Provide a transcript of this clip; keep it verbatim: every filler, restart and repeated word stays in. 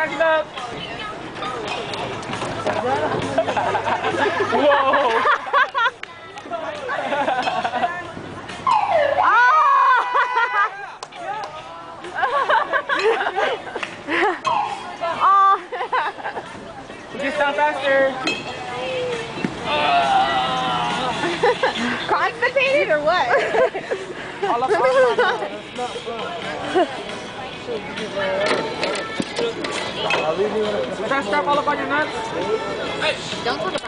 Jack it up. Whoa. Oh. Just down faster. Constipated or what? Try to strap all up on your nuts. Don't